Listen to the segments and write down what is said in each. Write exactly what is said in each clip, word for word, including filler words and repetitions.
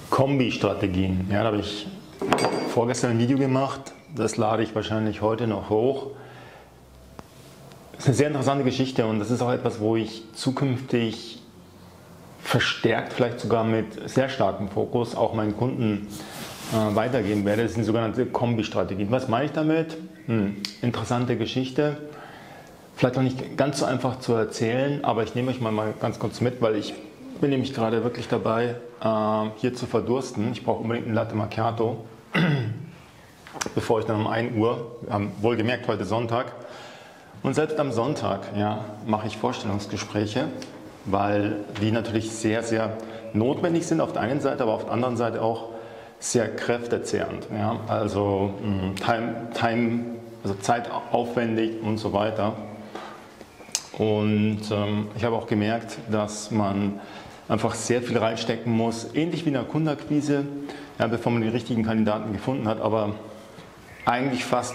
Kombi-Strategien. Ja, da habe ich vorgestern ein Video gemacht, das lade ich wahrscheinlich heute noch hoch. Das ist eine sehr interessante Geschichte und das ist auch etwas, wo ich zukünftig verstärkt, vielleicht sogar mit sehr starkem Fokus, auch meinen Kunden äh, weitergeben werde. Das sind sogenannte Kombi-Strategien. Was meine ich damit? Hm, interessante Geschichte. Vielleicht auch nicht ganz so einfach zu erzählen, aber ich nehme euch mal, mal ganz kurz mit, weil ich bin nämlich gerade wirklich dabei, äh, hier zu verdursten. Ich brauche unbedingt einen Latte Macchiato, bevor ich dann um ein Uhr, wir haben wohlgemerkt heute Sonntag, und selbst am Sonntag ja, mache ich Vorstellungsgespräche, weil die natürlich sehr, sehr notwendig sind auf der einen Seite, aber auf der anderen Seite auch sehr kräftezehrend. Ja? Also, mh, time, time, also zeitaufwendig und so weiter. Und ähm, ich habe auch gemerkt, dass man einfach sehr viel reinstecken muss, ähnlich wie in der Kundenakquise, ja, bevor man die richtigen Kandidaten gefunden hat, aber eigentlich fast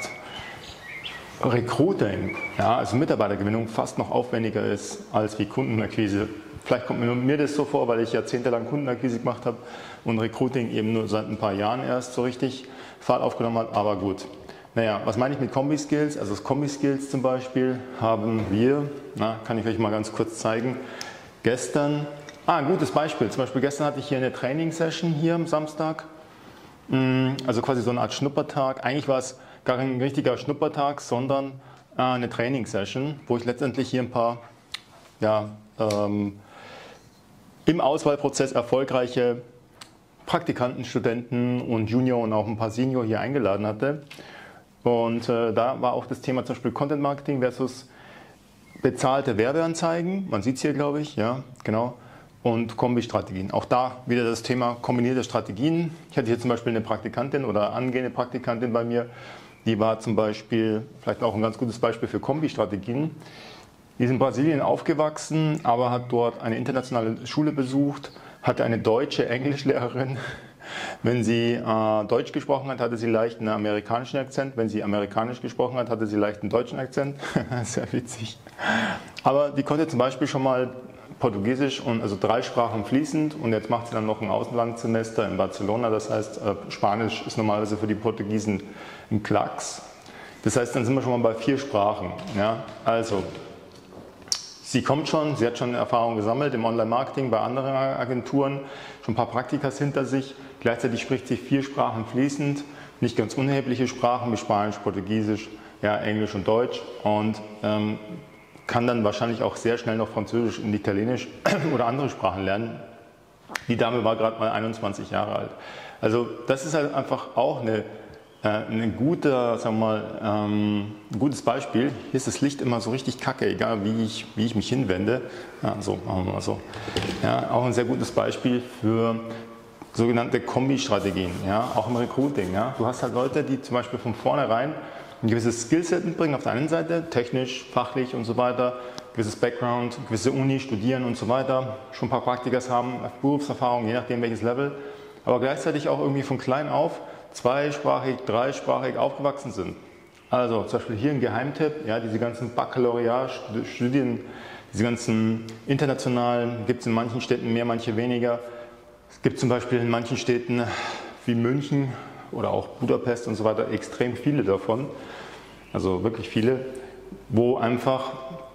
Recruiting, ja, also Mitarbeitergewinnung, fast noch aufwendiger ist als wie Kundenakquise. Vielleicht kommt mir, mir das so vor, weil ich jahrzehntelang Kundenakquise gemacht habe und Recruiting eben nur seit ein paar Jahren erst so richtig Fahrt aufgenommen hat, aber gut. Naja, was meine ich mit Kombi-Skills? Also das Kombi-Skills zum Beispiel haben wir, na, kann ich euch mal ganz kurz zeigen, gestern, ah, ein gutes Beispiel, zum Beispiel gestern hatte ich hier eine Training-Session hier am Samstag, also quasi so eine Art Schnuppertag. Eigentlich war es gar kein richtiger Schnuppertag, sondern äh, eine Training-Session, wo ich letztendlich hier ein paar ja, ähm, im Auswahlprozess erfolgreiche Praktikanten, Studenten und Junior und auch ein paar Senior hier eingeladen hatte. Und äh, da war auch das Thema zum Beispiel Content Marketing versus bezahlte Werbeanzeigen. Man sieht es hier, glaube ich, ja, genau. Und Kombi-Strategien. Auch da wieder das Thema kombinierte Strategien. Ich hatte hier zum Beispiel eine Praktikantin oder angehende Praktikantin bei mir, die war zum Beispiel, vielleicht auch ein ganz gutes Beispiel für Kombi-Strategien. Die ist in Brasilien aufgewachsen, aber hat dort eine internationale Schule besucht, hatte eine deutsche Englischlehrerin. Wenn sie äh, Deutsch gesprochen hat, hatte sie leicht einen amerikanischen Akzent. Wenn sie amerikanisch gesprochen hat, hatte sie leicht einen deutschen Akzent. Sehr witzig. Aber die konnte zum Beispiel schon mal Portugiesisch und also drei Sprachen fließend und jetzt macht sie dann noch ein Auslandssemester in Barcelona. Das heißt, äh, Spanisch ist normalerweise für die Portugiesen ein Klacks. Das heißt, dann sind wir schon mal bei vier Sprachen. Ja? Also, sie kommt schon, sie hat schon Erfahrung gesammelt im Online-Marketing bei anderen Agenturen, schon ein paar Praktikas hinter sich. Gleichzeitig spricht sie vier Sprachen fließend, nicht ganz unerhebliche Sprachen wie Spanisch, Portugiesisch, ja, Englisch und Deutsch und ähm, kann dann wahrscheinlich auch sehr schnell noch Französisch und Italienisch oder andere Sprachen lernen. Die Dame war gerade mal einundzwanzig Jahre alt. Also das ist halt einfach auch eine, äh, eine gute, sagen wir mal, ähm, ein gutes Beispiel. Hier ist das Licht immer so richtig kacke, egal wie ich, wie ich mich hinwende. Ja, so, machen wir mal so. Ja, auch ein sehr gutes Beispiel für sogenannte Kombi-Strategien, ja, auch im Recruiting. Ja. Du hast halt Leute, die zum Beispiel von vornherein ein gewisses Skillset mitbringen auf der einen Seite, technisch, fachlich und so weiter, gewisses Background, gewisse Uni, studieren und so weiter, schon ein paar Praktikas haben, Berufserfahrung, je nachdem welches Level, aber gleichzeitig auch irgendwie von klein auf zweisprachig, dreisprachig aufgewachsen sind. Also zum Beispiel hier ein Geheimtipp, ja, diese ganzen Baccalaureat-Studien, diese ganzen internationalen, gibt es in manchen Städten mehr, manche weniger. Es gibt zum Beispiel in manchen Städten wie München oder auch Budapest und so weiter extrem viele davon, also wirklich viele, wo einfach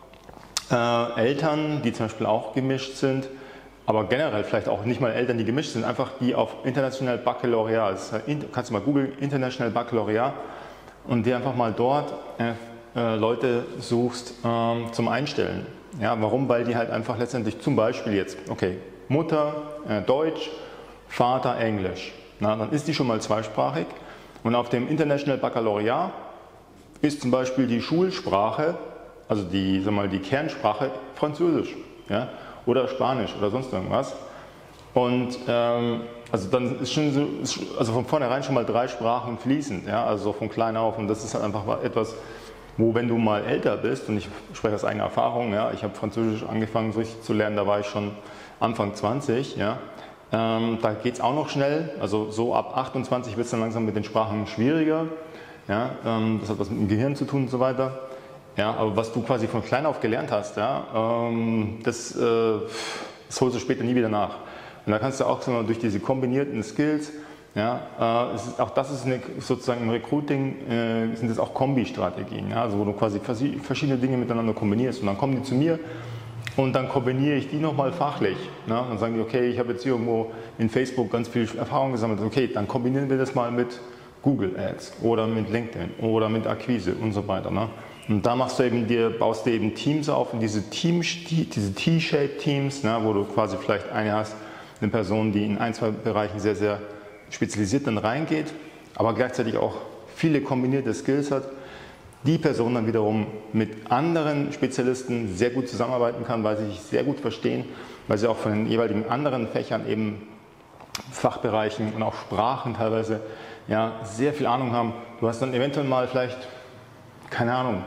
äh, Eltern, die zum Beispiel auch gemischt sind, aber generell vielleicht auch nicht mal Eltern, die gemischt sind, einfach die auf International Baccalaureat, das heißt, kannst du mal googeln, International Baccalaureat, und die einfach mal dort äh, äh, Leute suchst äh, zum Einstellen. Ja, warum? Weil die halt einfach letztendlich zum Beispiel jetzt, okay, Mutter äh, Deutsch, Vater Englisch. Na, dann ist die schon mal zweisprachig und auf dem International Baccalaureat ist zum Beispiel die Schulsprache, also die, sag mal, die Kernsprache Französisch, ja, oder Spanisch oder sonst irgendwas. Und ähm, also dann ist schon so, ist also von vornherein schon mal drei Sprachen fließend, ja, also von klein auf, und das ist halt einfach etwas, wo, wenn du mal älter bist, und ich spreche aus eigener Erfahrung, ja, ich habe Französisch angefangen so richtig zu lernen, da war ich schon Anfang zwanzig, ja. Ähm, da geht es auch noch schnell, also so ab achtundzwanzig wird es dann langsam mit den Sprachen schwieriger. Ja, ähm, das hat was mit dem Gehirn zu tun und so weiter. Ja, aber was du quasi von klein auf gelernt hast, ja, ähm, das, äh, das holst du später nie wieder nach. Und da kannst du auch so durch diese kombinierten Skills, ja, äh, es ist, auch das ist eine, sozusagen im Recruiting, äh, sind das auch Kombi-Strategien, ja, also wo du quasi verschiedene Dinge miteinander kombinierst. Und dann kommen die zu mir und dann kombiniere ich die nochmal fachlich. Ne? Dann sagen die, okay, ich habe jetzt hier irgendwo in Facebook ganz viel Erfahrung gesammelt, okay, dann kombinieren wir das mal mit Google Ads oder mit LinkedIn oder mit Akquise und so weiter. Ne? Und da machst du eben dir, baust du eben Teams auf, und diese Team, diese T-Shaped Teams, ne, wo du quasi vielleicht eine hast, eine Person, die in ein, zwei Bereichen sehr, sehr spezialisiert dann reingeht, aber gleichzeitig auch viele kombinierte Skills hat, die Person dann wiederum mit anderen Spezialisten sehr gut zusammenarbeiten kann, weil sie sich sehr gut verstehen, weil sie auch von den jeweiligen anderen Fächern, eben Fachbereichen und auch Sprachen teilweise, ja, sehr viel Ahnung haben. Du hast dann eventuell mal vielleicht, keine Ahnung,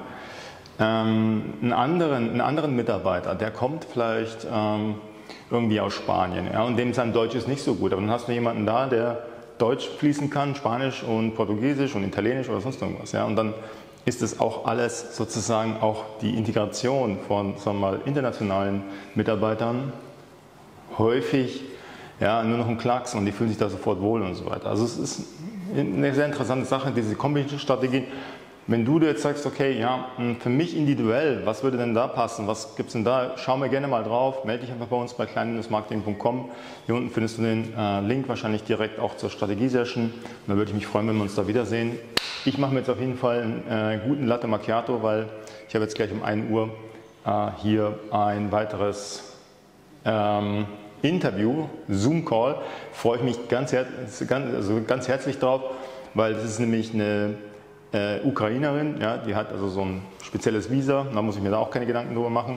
ähm, einen, anderen, einen anderen Mitarbeiter, der kommt vielleicht ähm, irgendwie aus Spanien, ja, und dem sein Deutsch ist nicht so gut, aber dann hast du jemanden da, der Deutsch fließen kann, Spanisch und Portugiesisch und Italienisch oder sonst irgendwas, ja, und dann ist es auch alles sozusagen auch die Integration von, sagen wir mal, internationalen Mitarbeitern häufig, ja, nur noch ein Klacks, und die fühlen sich da sofort wohl und so weiter. Also es ist eine sehr interessante Sache, diese Kombi-Strategie. Wenn du dir jetzt sagst, okay, ja, für mich individuell, was würde denn da passen, was gibt es denn da, schau mir gerne mal drauf, melde dich einfach bei uns bei klein marketing punkt com. Hier unten findest du den äh, Link wahrscheinlich direkt auch zur Strategie-Session. Und dann würde ich mich freuen, wenn wir uns da wiedersehen. Ich mache mir jetzt auf jeden Fall einen äh, guten Latte Macchiato, weil ich habe jetzt gleich um ein Uhr äh, hier ein weiteres ähm, Interview, Zoom-Call. Freue ich mich ganz, her ganz, also ganz herzlich drauf, weil das ist nämlich eine äh, Ukrainerin, ja, die hat also so ein spezielles Visa, da muss ich mir da auch keine Gedanken drüber machen.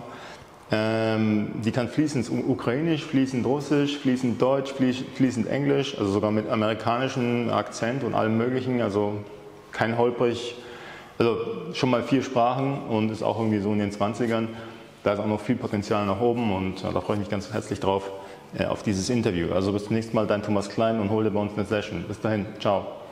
Ähm, die kann fließend Ukrainisch, fließend Russisch, fließend Deutsch, fließend Englisch, also sogar mit amerikanischem Akzent und allem möglichen, also kein holprig, also schon mal vier Sprachen und ist auch irgendwie so in den zwanzigern. Da ist auch noch viel Potenzial nach oben, und äh, da freue ich mich ganz herzlich drauf, äh, auf dieses Interview. Also bis zum nächsten Mal, dein Thomas Klein, und hol dir bei uns eine Session. Bis dahin, ciao.